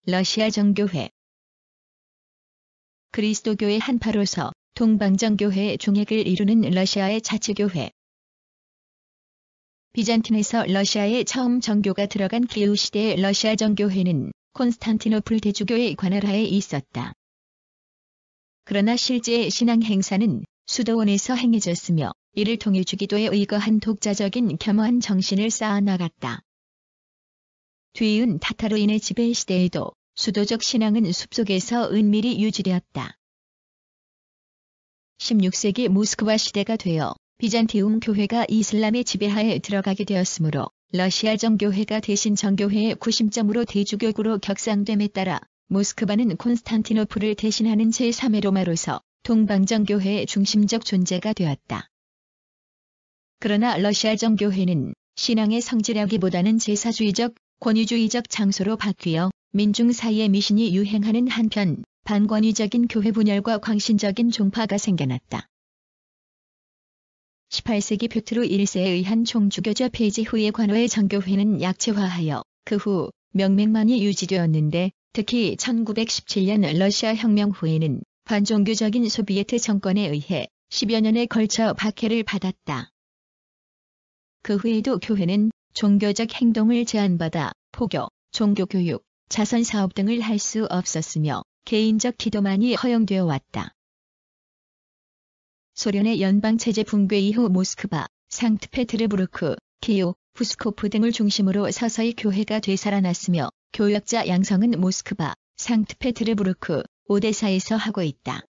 러시아 정교회. 그리스도교의 한파로서 동방정교회의 중핵을 이루는 러시아의 자치교회. 비잔틴에서 러시아에 처음 정교가 들어간 기우 시대의 러시아 정교회는 콘스탄티노플 대주교의 관할하에 있었다. 그러나 실제 신앙 행사는 수도원에서 행해졌으며 이를 통해 주기도에 의거한 독자적인 겸허한 정신을 쌓아나갔다. 뒤이은 타타르인의 지배 시대에도 수도적 신앙은 숲속에서 은밀히 유지되었다. 16세기 모스크바 시대가 되어 비잔티움 교회가 이슬람의 지배하에 들어가게 되었으므로 러시아 정교회가 대신 정교회의 구심점으로 대주교구로 격상됨에 따라 모스크바는 콘스탄티노플을 대신하는 제3의 로마로서 동방정교회의 중심적 존재가 되었다. 그러나 러시아 정교회는 신앙의 성지라기보다는 제사주의적, 권위주의적 장소로 바뀌어 민중 사이에 미신이 유행하는 한편 반권위적인 교회 분열과 광신적인 종파가 생겨났다. 18세기 퓨트루 1세에 의한 총주교제 폐지 후의 관어의 정교회는 약체화하여 그 후 명맥만이 유지되었는데 특히 1917년 러시아 혁명 후에는 반종교적인 소비에트 정권에 의해 10여 년에 걸쳐 박해를 받았다. 그 후에도 교회는 종교적 행동을 제한받아 포교, 종교교육, 자선사업 등을 할 수 없었으며 개인적 기도만이 허용되어 왔다. 소련의 연방체제 붕괴 이후 모스크바, 상트페테르부르크, 키ев, 후스코프 등을 중심으로 서서히 교회가 되살아났으며 교역자 양성은 모스크바, 상트페테르부르크, 오데사에서 하고 있다.